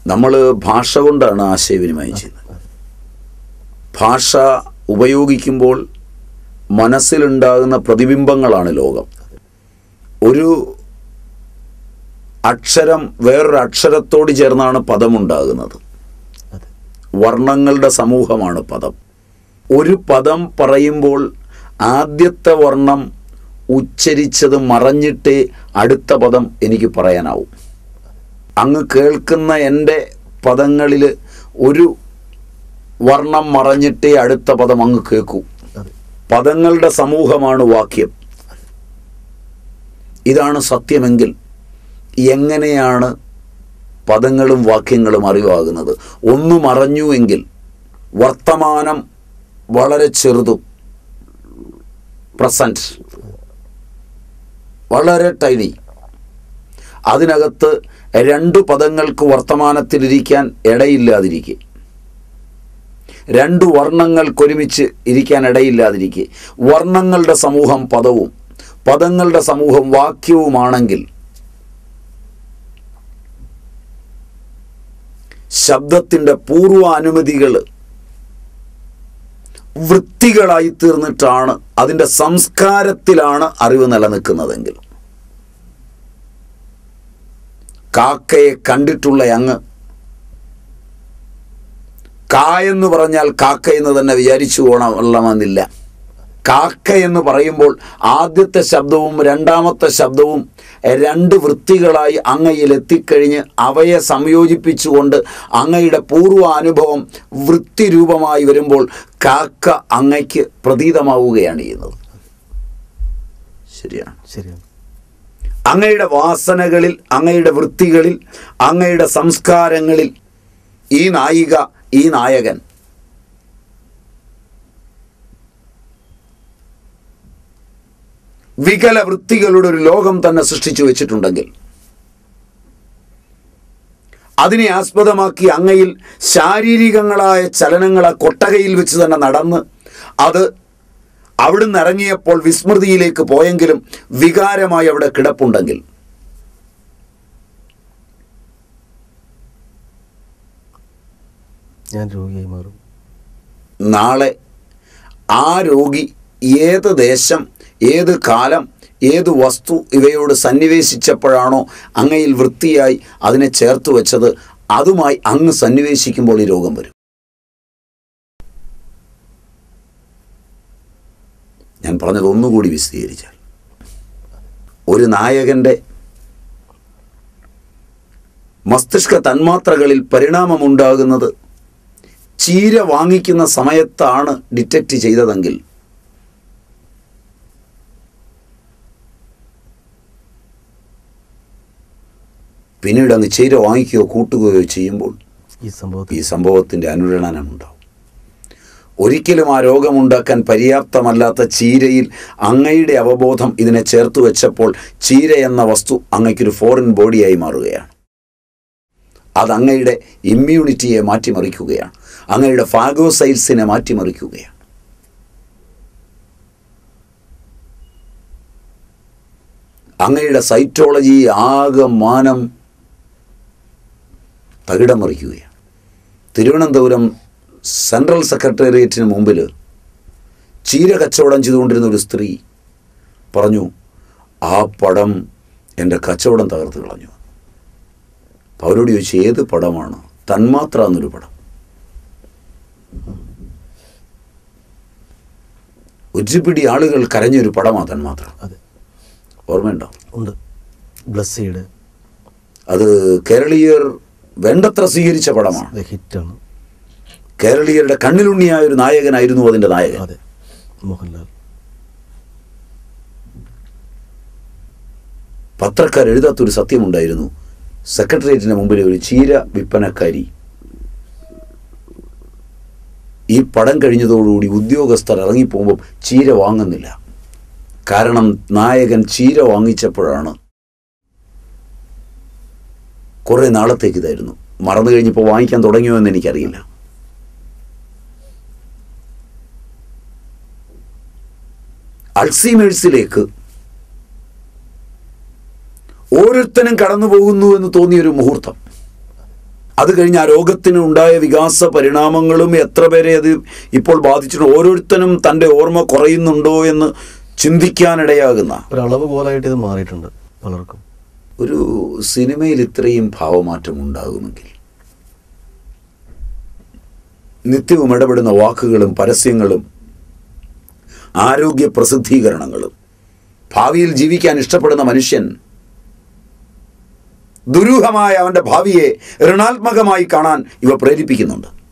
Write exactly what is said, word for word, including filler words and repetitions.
നമ്മൾ ഭാഷ കൊണ്ടാണ് ആശയവിനിമയം ചെയ്യുന്നത്. ഭാഷ ഉപയോഗിക്കുമ്പോൾ മനസ്സിലുണ്ടാകുന്ന പ്രതിബിംബങ്ങളാണ് ലോകം. ഒരു അക്ഷരം വേറൊരു അക്ഷരത്തോട് ചേർന്നാണ് പദമുണ്ടാകുന്നത്. വർണ്ണങ്ങളുടെ സമൂഹമാണ് പദം. ഒരു പദം പറയുമ്പോൾ ആദ്യത്തെ വർണ്ണം ഉച്ചരിച്ചത് മറഞ്ഞിട്ടേ അടുത്ത പദം എനിക്ക് പറയാനാവും. അങ്ങ് കേൾക്കുന്ന എൻ്റെ പദങ്ങളിൽ ഒരു വർണ്ണം മറഞ്ഞിട്ടേ അടുത്ത പദം അങ്ങ് കേൾക്കൂ. പദങ്ങളുടെ സമൂഹമാണ് വാക്യം. ഇതാണ് സത്യമെങ്കിൽ എങ്ങനെയാണ് പദങ്ങളും വാക്യങ്ങളും അറിവാകുന്നത്? ഒന്ന് മറഞ്ഞു എങ്കിൽ വർത്തമാനം വളരെ ചെറുതും പ്രസൻറ്റ് വളരെ ടൈനി, അതിനകത്ത് രണ്ട് പദങ്ങൾക്ക് വർത്തമാനത്തിലിരിക്കാൻ ഇടയില്ലാതിരിക്കെ, രണ്ട് വർണ്ണങ്ങൾക്കൊരുമിച്ച് ഇരിക്കാൻ ഇടയില്ലാതിരിക്കെ, വർണ്ണങ്ങളുടെ സമൂഹം പദവും പദങ്ങളുടെ സമൂഹം വാക്യവുമാണെങ്കിൽ ശബ്ദത്തിൻ്റെ പൂർവാനുമതികൾ വൃത്തികളായി തീർന്നിട്ടാണ്, അതിൻ്റെ സംസ്കാരത്തിലാണ് അറിവ് നിലനിൽക്കുന്നതെങ്കിൽ, കാക്കയെ കണ്ടിട്ടുള്ള അങ്ങ് കാ എന്ന് പറഞ്ഞാൽ കാക്ക എന്ന് തന്നെ വിചാരിച്ചു പോകണമെന്നില്ല. കാക്ക എന്ന് പറയുമ്പോൾ ആദ്യത്തെ ശബ്ദവും രണ്ടാമത്തെ ശബ്ദവും രണ്ട് വൃത്തികളായി അങ്ങയിൽ എത്തിക്കഴിഞ്ഞ് അവയെ സംയോജിപ്പിച്ചുകൊണ്ട് അങ്ങയുടെ പൂർവാനുഭവം വൃത്തിരൂപമായി വരുമ്പോൾ കാക്ക അങ്ങയ്ക്ക് പ്രതീതമാവുകയാണ് ചെയ്യുന്നത്. ശരിയാണ്, ശരിയാണ്. അങ്ങയുടെ വാസനകളിൽ, അങ്ങയുടെ വൃത്തികളിൽ, അങ്ങയുടെ സംസ്കാരങ്ങളിൽ ഈ നായിക, ഈ നായകൻ വികല വൃത്തികളുടെ ഒരു ലോകം തന്നെ സൃഷ്ടിച്ചു വെച്ചിട്ടുണ്ടെങ്കിൽ, അതിനെ ആസ്പദമാക്കി അങ്ങയിൽ ശാരീരികങ്ങളായ ചലനങ്ങളെ കൊട്ടകയിൽ വെച്ച് തന്നെ നടന്ന് അത് അവിടുന്ന് ഇറങ്ങിയപ്പോൾ വിസ്മൃതിയിലേക്ക് പോയെങ്കിലും വികാരമായി അവിടെ കിടപ്പുണ്ടെങ്കിൽ, ഞാൻ രോഗിയായി മാറും. നാളെ ആ രോഗി ഏത് ദേശം, ഏത് കാലം, ഏത് വസ്തു ഇവയോട് സന്നിവേശിച്ചപ്പോഴാണോ അങ്ങയിൽ വൃത്തിയായി അതിനെ ചേർത്ത് വെച്ചത്, അതുമായി അങ്ങ് സന്നിവേശിക്കുമ്പോൾ ഈ രോഗം വരും. ഞാൻ പറഞ്ഞത് ഒന്നുകൂടി വിശദീകരിച്ചാൽ, ഒരു നായകൻ്റെ മസ്തിഷ്ക തന്മാത്രകളിൽ പരിണാമമുണ്ടാകുന്നത് ചീര വാങ്ങിക്കുന്ന സമയത്താണ് ഡിറ്റക്റ്റ് ചെയ്തതെങ്കിൽ, പിന്നീട് അങ്ങ് ചീര വാങ്ങിക്കുകയോ കൂട്ടുകയോ ചെയ്യുമ്പോൾ ഈ സംഭവം ഈ സംഭവത്തിൻ്റെ അനുരണനം ഉണ്ടാവും. ഒരിക്കലും ആ രോഗമുണ്ടാക്കാൻ പര്യാപ്തമല്ലാത്ത ചീരയിൽ അങ്ങയുടെ അവബോധം ഇതിനെ ചേർത്ത് വെച്ചപ്പോൾ ചീര എന്ന വസ്തു അങ്ങയ്ക്കൊരു ഫോറിൻ ബോഡിയായി മാറുകയാണ്. അത് അങ്ങയുടെ ഇമ്മ്യൂണിറ്റിയെ മാറ്റിമറിക്കുകയാണ്, അങ്ങയുടെ ഫാഗോസൈൽസിനെ മാറ്റിമറിക്കുകയാണ്. അങ്ങയുടെ സൈറ്റോളജി ആകെ മാനം തകിടം മറിക്കുകയാണ്. തിരുവനന്തപുരം സെൻട്രൽ സെക്രട്ടേറിയറ്റിന് മുമ്പിൽ ചീര കച്ചവടം ചെയ്തുകൊണ്ടിരുന്ന ഒരു സ്ത്രീ പറഞ്ഞു, ആ പടം എൻ്റെ കച്ചവടം തകർത്ത് കളഞ്ഞു. അപ്പോൾ അവരോട് ചോദിച്ചു, ഏത് പടമാണ്? തന്മാത്ര എന്നൊരു പടം. ഒരുപിടി ആളുകൾ കരഞ്ഞൊരു പടമാണ് തന്മാത്ര. ഓർമ്മയുണ്ടോ? ഉണ്ട്. ബ്ലസ്സിയുടെ അത് കേരളീയർ വേണ്ടത്ര സ്വീകരിച്ച പടമാണ്. ഹിറ്റാണ്. കേരളീയരുടെ കണ്ണിലുണ്ണിയായ ഒരു നായകനായിരുന്നു അതിൻ്റെ നായകൻ. അതെ, മോഹൻലാൽ. പത്രക്കാർ എഴുതാത്തൊരു സത്യമുണ്ടായിരുന്നു. സെക്രട്ടേറിയറ്റിന് മുമ്പിൽ ഒരു ചീര വിൽപ്പനക്കാരി ഈ പടം കഴിഞ്ഞതോടുകൂടി ഉദ്യോഗസ്ഥർ ഇറങ്ങിപ്പോകുമ്പോൾ ചീര വാങ്ങുന്നില്ല. കാരണം നായകൻ ചീര വാങ്ങിച്ചപ്പോഴാണ്. കുറേ നാളത്തേക്ക് ഇതായിരുന്നു. മറന്നു കഴിഞ്ഞപ്പോൾ വാങ്ങിക്കാൻ തുടങ്ങിയോ എന്ന് എനിക്കറിയില്ല. അൾസീമേഴ്സിലേക്ക് ഓരോരുത്തരും കടന്നു പോകുന്നു എന്ന് തോന്നിയൊരു മുഹൂർത്തം. അത് കഴിഞ്ഞ് ആ രോഗത്തിന് ഉണ്ടായ വികാസ പരിണാമങ്ങളും എത്ര പേരെ അത് ഇപ്പോൾ ബാധിച്ചിട്ടുണ്ട്. ഓരോരുത്തരും തൻ്റെ ഓർമ്മ കുറയുന്നുണ്ടോ എന്ന് ചിന്തിക്കാനിടയാകുന്ന ഒരളവ് പോലായിട്ട് ഇത് മാറിയിട്ടുണ്ട് പലർക്കും. ഒരു സിനിമയിൽ ഇത്രയും ഭാവമാറ്റം ഉണ്ടാകുമെങ്കിൽ നിത്യവും ഇടപെടുന്ന വാക്കുകളും പരസ്യങ്ങളും ആരോഗ്യ പ്രസിദ്ധീകരണങ്ങളും ഭാവിയിൽ ജീവിക്കാൻ ഇഷ്ടപ്പെടുന്ന മനുഷ്യൻ ദുരൂഹമായ അവൻ്റെ ഭാവിയെ ഋണാത്മകമായി കാണാൻ ഇവ പ്രേരിപ്പിക്കുന്നുണ്ട്.